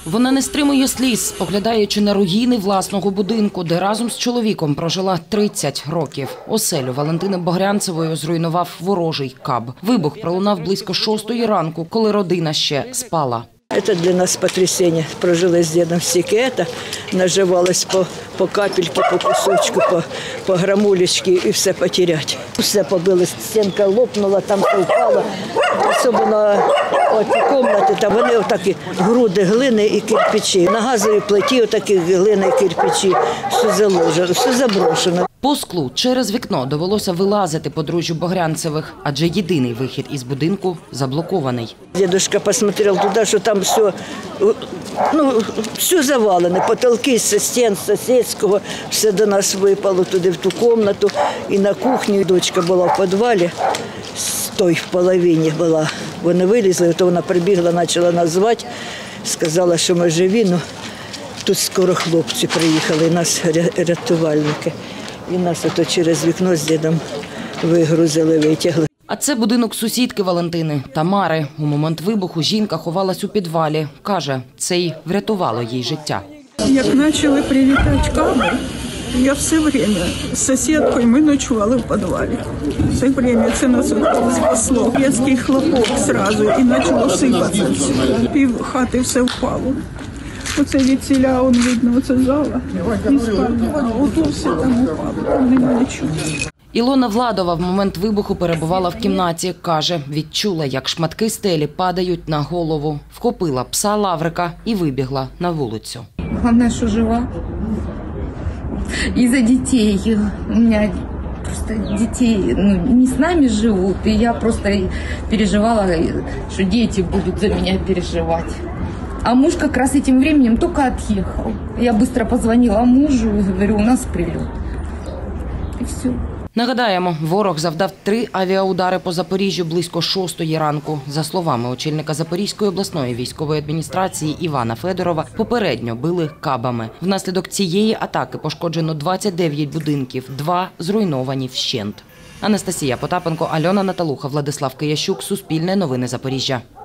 Вона не стримує сліз, споглядаючи на руїни власного будинку, де разом з чоловіком прожила 30 років. Оселю Валентини Богрянцевої зруйнував ворожий каб. Вибух пролунав близько 6-ї ранку, коли родина ще спала. Это для нас потрясение. Прожили с дедом стільки это, наживалось по капельке, по кусочку, по грамулечке и все потерять. Все побилось, стенка лопнула, там все впало. Особливо в кімнаті, там вони отакі груди глини і кирпичі. На газовій плиті отакі глини і кирпичі. Все заложено, все заброшено. По склу через вікно довелося вилазити подружжю Богрянцевих, адже єдиний вихід із будинку заблокований. Дедушка посмотрел туда, что там все, все завалено, потолки со стен соседского, все до нас випало туди в ту комнату і на кухню. Дочка була в підвалі, з той в половині була. Вони вилізли, то вона прибігла, почала нас звати, сказала, що ми живі, но тут скоро хлопці приїхали, нас рятувальники. І нас ото через вікно з дідом вигрузили, витягли. А це будинок сусідки Валентини – Тамари. У момент вибуху жінка ховалась у підвалі. Каже, це й врятувало їй життя. Як почали прилітати каби, я все время з сусідкою ми ночували в підвалі. Все время це нас спасло. Різкий хлопок одразу і почало сипатися все. Пів хати все впало. Оце від ціля, он видно, оце зала. І спальня. Ото все там упало, там нема нічого. Ілона Владова в момент вибуху перебувала в кімнаті. Каже, відчула, як шматки стелі падають на голову. Вхопила пса Лаврика і вибігла на вулицю. Головне, що жива. Из-за детей. У меня просто детей не с нами живут. И я просто переживала, что дети будут за меня переживать. А муж как раз этим временем только отъехал. Я быстро позвонила мужу и говорю, у нас прилет. И все. Нагадаємо, ворог завдав 3 авіаудари по Запоріжжю близько 6-ї ранку. За словами очільника Запорізької обласної військової адміністрації Івана Федорова, попередньо били кабами. Внаслідок цієї атаки пошкоджено 29 будинків, 2 зруйновані вщент. Анастасія Потапенко, Альона Наталуха, Владислав Киящук, Суспільне новини Запоріжжя.